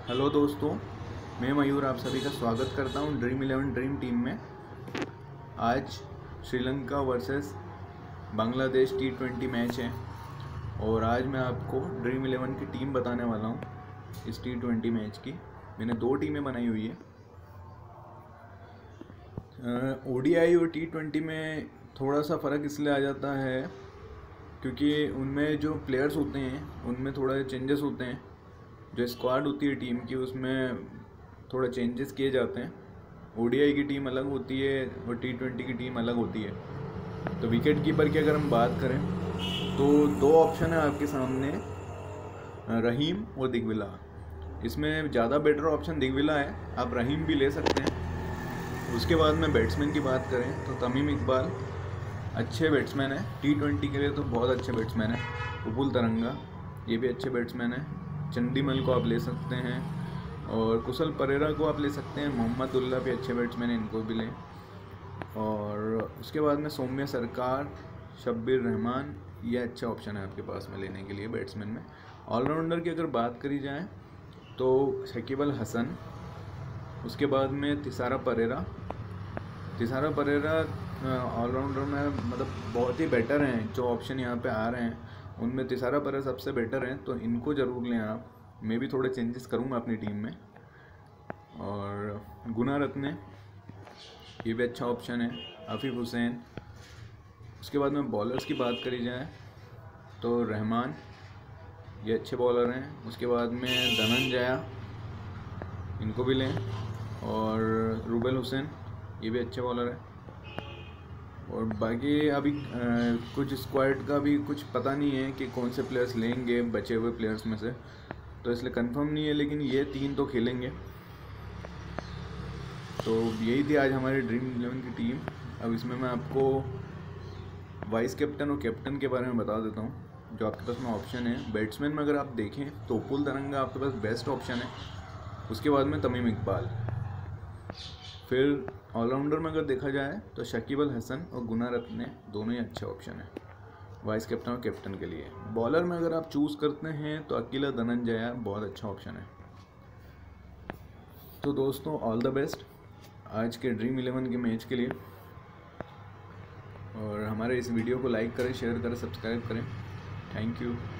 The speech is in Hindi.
हेलो दोस्तों, मैं मयूर आप सभी का स्वागत करता हूं ड्रीम 11 ड्रीम टीम में। आज Sri Lanka versus Bangladesh T20 match है और आज मैं आपको ड्रीम 11 की टीम बताने वाला हूं। इस T20 मैच की मैंने 2 टीमें बनाई हुई है। ODI और T20 में थोड़ा सा फ़र्क इसलिए आ जाता है क्योंकि उनमें जो प्लेयर्स होते हैं उनमें थोड़ा चेंजेस होते हैं। जो स्क्वाड होती है टीम की उसमें थोड़ा चेंजेस किए जाते हैं। ODI की टीम अलग होती है और T20 की टीम अलग होती है। तो विकेट कीपर की अगर हम बात करें तो 2 ऑप्शन है आपके सामने, रहीम और दिग्विला। इसमें ज़्यादा बेटर ऑप्शन दिग्विला है, आप रहीम भी ले सकते हैं। उसके बाद में बैट्समैन की बात करें तो तमीम इकबाल अच्छे बैट्समैन है। T20 के लिए तो बहुत अच्छे बैट्समैन है। उपुल तरंगा ये भी अच्छे बैट्समैन है। चंडीमल को आप ले सकते हैं और कुशल परेरा को आप ले सकते हैं। मोहम्मदुल्लाह भी अच्छे बैट्समैन हैं, इनको भी लें। और उसके बाद में सौम्य सरकार, शब्बीर रहमान, ये अच्छा ऑप्शन है आपके पास में लेने के लिए बैट्समैन में। ऑलराउंडर की अगर बात करी जाए तो शकीब अल हसन, उसके बाद में तिसारा परेरा ऑलराउंडर में मतलब बहुत ही बेटर हैं। जो ऑप्शन यहाँ पे आ रहे हैं उनमें तिसारा परेरा सबसे बेटर हैं, तो इनको ज़रूर लें आप। मैं भी थोड़े चेंजेस करूँगा अपनी टीम में। और गुनारत्ने ये भी अच्छा ऑप्शन है। आफिफ हुसैन। उसके बाद में बॉलर्स की बात करी जाए तो रहमान ये अच्छे बॉलर हैं। उसके बाद में धनंजया, इनको भी लें। और रूबेल हुसैन ये भी अच्छे बॉलर है। और बाकी अभी कुछ स्क्वाड का भी कुछ पता नहीं है कि कौन से प्लेयर्स लेंगे बचे हुए प्लेयर्स में से, तो इसलिए कंफर्म नहीं है, लेकिन ये 3 तो खेलेंगे। तो यही थी आज हमारी ड्रीम 11 की टीम। अब इसमें मैं आपको वाइस कैप्टन और कैप्टन के बारे में बता देता हूँ जो आपके पास में ऑप्शन है। बैट्समैन में अगर आप देखें तो उपुल तरंगा आपके पास बेस्ट ऑप्शन है। उसके बाद में तमीम इकबाल। फिर ऑलराउंडर में अगर देखा जाए तो शकीब अल हसन और गुनारत्ने दोनों ही अच्छे ऑप्शन है वाइस कैप्टन और कैप्टन के लिए। बॉलर में अगर आप चूज़ करते हैं तो अकेला धनंजया बहुत अच्छा ऑप्शन है। तो दोस्तों, ऑल द बेस्ट आज के ड्रीम 11 के मैच के लिए। और हमारे इस वीडियो को लाइक करें, शेयर करें, सब्सक्राइब करें। Thank you.